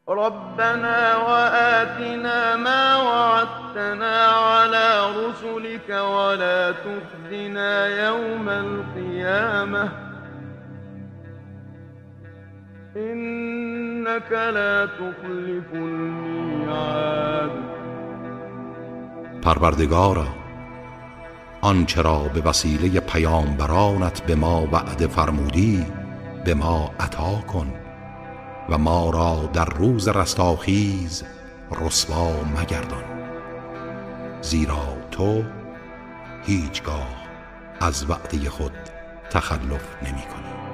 ربنا وآتنا ما وعدتنا على رسلك ولا تخزنا يوم القيامة إنك لا تخلف الميعاد. پروردگارا، آنچه را به وسیله پیامبرانت به ما وعده فرمودی به ما عطا کن و ما را در روز رستاخیز رسوا مگردان، زیرا تو هیچگاه از وعده خود تخلف نمی کنی.